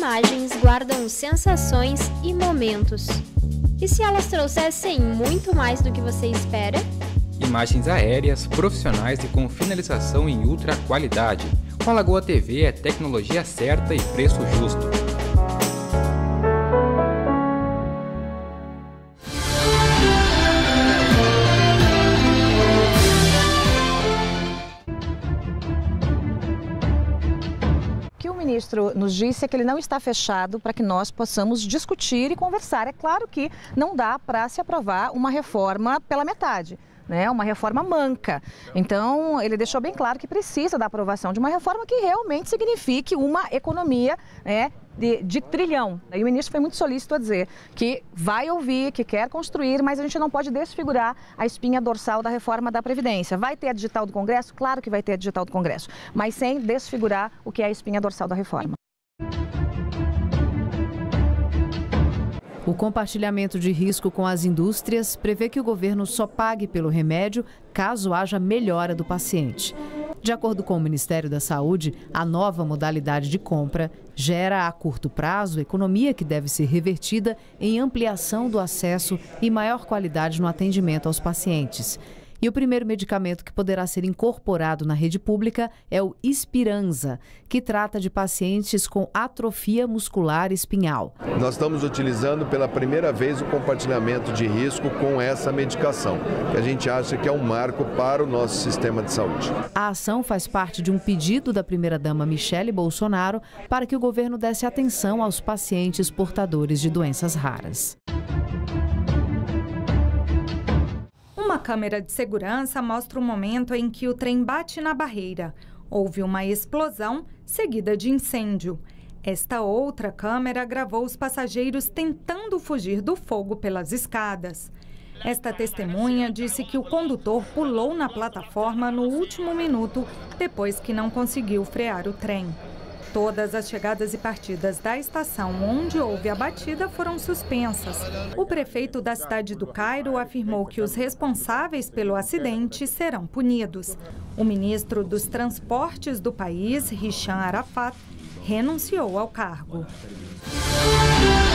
imagens guardam sensações e momentos. E se elas trouxessem muito mais do que você espera? Imagens aéreas, profissionais e com finalização em ultra qualidade. Com a Lagoa TV é tecnologia certa e preço justo. O que o ministro nos disse é que ele não está fechado para que nós possamos discutir e conversar. É claro que não dá para se aprovar uma reforma pela metade, né? Uma reforma manca. Então, ele deixou bem claro que precisa da aprovação de uma reforma que realmente signifique uma economia, né, de trilhão. E o ministro foi muito solícito a dizer que vai ouvir, que quer construir, mas a gente não pode desfigurar a espinha dorsal da reforma da Previdência. Vai ter a digital do Congresso? Claro que vai ter a digital do Congresso, mas sem desfigurar o que é a espinha dorsal da reforma. O compartilhamento de risco com as indústrias prevê que o governo só pague pelo remédio caso haja melhora do paciente. De acordo com o Ministério da Saúde, a nova modalidade de compra gera a curto prazo economia que deve ser revertida em ampliação do acesso e maior qualidade no atendimento aos pacientes. E o primeiro medicamento que poderá ser incorporado na rede pública é o Spiranza, que trata de pacientes com atrofia muscular espinhal. Nós estamos utilizando pela primeira vez o compartilhamento de risco com essa medicação, que a gente acha que é um marco para o nosso sistema de saúde. A ação faz parte de um pedido da primeira-dama Michele Bolsonaro para que o governo desse atenção aos pacientes portadores de doenças raras. Uma câmera de segurança mostra o momento em que o trem bate na barreira. Houve uma explosão seguida de incêndio. Esta outra câmera gravou os passageiros tentando fugir do fogo pelas escadas. Esta testemunha disse que o condutor pulou na plataforma no último minuto, depois que não conseguiu frear o trem. Todas as chegadas e partidas da estação onde houve a batida foram suspensas. O prefeito da cidade do Cairo afirmou que os responsáveis pelo acidente serão punidos. O ministro dos Transportes do país, Hisham Arafat, renunciou ao cargo.